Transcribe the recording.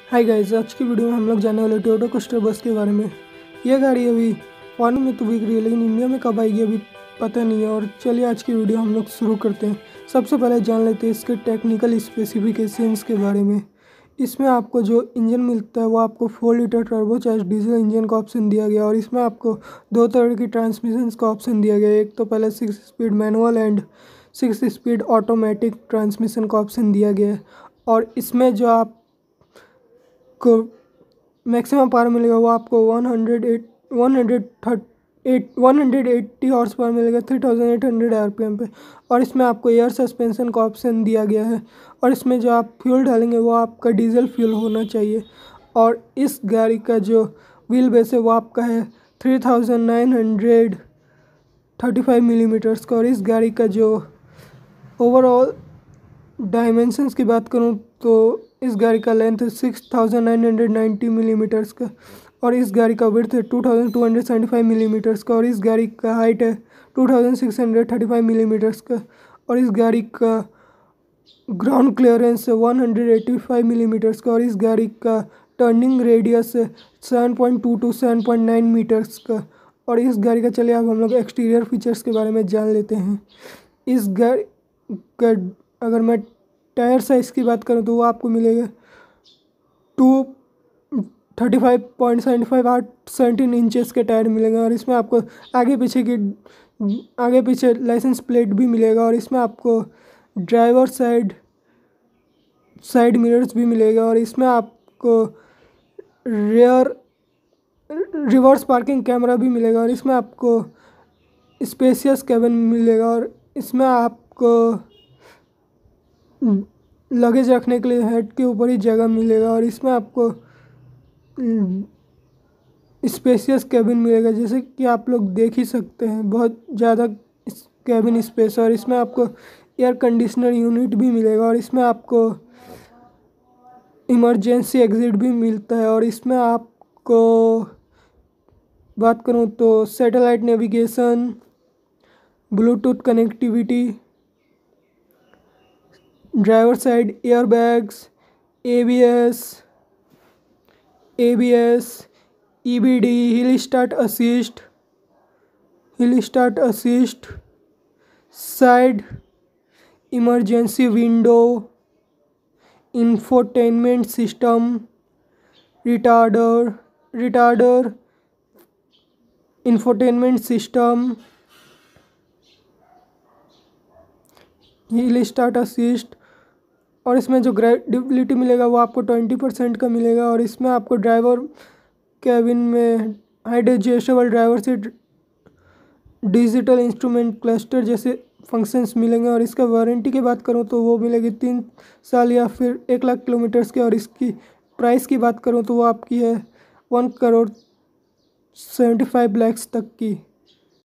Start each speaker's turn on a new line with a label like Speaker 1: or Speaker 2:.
Speaker 1: Hi guys, आज की video में हम लोग जानने वाले टोयोटा कोस्टर बस के बारे में। यह गाड़ी अभी फॉरेन में तो बिक रही है, लेकिन इंडिया में कब आएगी अभी पता नहीं है। और चलिए आज की वीडियो हम लोग शुरू करते हैं। सबसे पहले जान लेते हैं इसके टेक्निकल स्पेसिफिकेशंस के बारे में। इसमें आपको जो इंजन मिलता है वो आपको 4 लीटर टर्बोचार्ज डीजल इंजन का ऑप्शन दिया गया, और इसमें आपको दो तरह की ट्रांसमिशन का ऑप्शन दिया गया है। एक तो पहले 6 speed manual and 6 speed automatic transmission का ऑप्शन दिया गया है। और इसमें जो आप को मैक्सिमम पावर मिलेगा वो आपको 180 हॉर्स पावर मिलेगा 3800 आरपीएम पे। और इसमें आपको एयर सस्पेंशन का ऑप्शन दिया गया है। और इसमें जो आप फ्यूल डालेंगे वो आपका डीजल फ्यूल होना चाहिए। और इस गाड़ी का जो व्हील बेस है वो आपका है 3935 मिलीमीटर्स का। और इस गाड़ी का जो ओवरऑल डायमेंशंस की बात करूं तो इस गाड़ी का लेंथ है 6990 मिलीमीटर्स का, और इस गाड़ी का विड्थ है 2275 मिलीमीटर्स का, और इस गाड़ी का हाइट है 2635 मिलीमीटर्स का, और इस गाड़ी का ग्राउंड क्लियरेंस है 185 मिलीमीटर्स का, और इस गाड़ी का टर्निंग रेडियस है 7.2 to 7.9 मीटर्स का। और इस गाड़ी का चलिए अब हम लोग एक्सटीरियर फीचर्स के बारे में जान लेते हैं। इस गाड़ी का अगर मैं टायर साइज़ की बात करूँ तो वो आपको मिलेगा 235.75 इंचेस के टायर मिलेंगे। और इसमें आपको आगे पीछे लाइसेंस प्लेट भी मिलेगा। और इसमें आपको ड्राइवर साइड मिरर्स भी मिलेगा। और इसमें आपको रिवर्स पार्किंग कैमरा भी मिलेगा। और इसमें आपको स्पेशियस कैबिन मिलेगा। और इसमें आपको लगेज रखने के लिए हेड के ऊपर ही जगह मिलेगा। और इसमें आपको स्पेशियस कैबिन मिलेगा, जैसे कि आप लोग देख ही सकते हैं, बहुत ज़्यादा कैबिन स्पेस। और इसमें आपको एयर कंडीशनर यूनिट भी मिलेगा। और इसमें आपको इमरजेंसी एग्जिट भी मिलता है। और इसमें आपको बात करूं तो satellite navigation, bluetooth connectivity, driver side airbags, ABS, EBD, hill start assist, side emergency window, infotainment system, retarder infotainment system, hill start assist. और इसमें जो ग्रेडेबिलिटी मिलेगा वो आपको 20% का मिलेगा। और इसमें आपको ड्राइवर कैबिन में height adjustable driver seat, digital instrument cluster जैसे फंक्शंस मिलेंगे। और इसका वारंटी की बात करूँ तो वो मिलेगी 3 साल या फिर 1 लाख किलोमीटर्स की। और इसकी प्राइस की बात करूँ तो वो आपकी है 1,75,00,000 तक की।